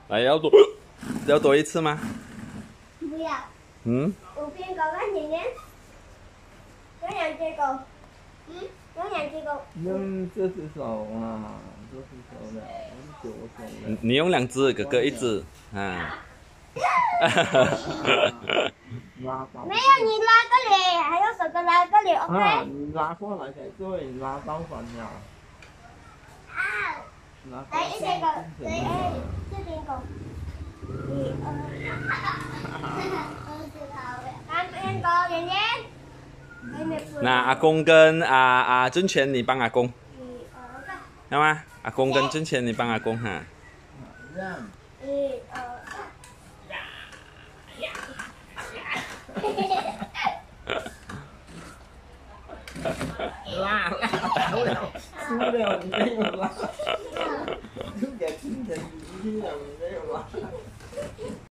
来，要多一次吗？ 不要。 嗯。 有边个跟爷爷？有两只狗。有两只狗。 用这只手啊，这只手的，用左手的。 你用2只，哥哥1只，啊。 没有，你拉这里，还有手哥拉这里 ，OK？ 啊，你拉过来才对，你拉到反了。 啊！来，一只狗，这边狗。1、2、3边狗，圆圆。 那阿公跟尊权，你帮阿公， 1、2、3。 要吗？阿公跟尊权，你帮阿公哈。 这样。 1、2、3。 拉，输了，你没有拉，输给今天，你没有拉。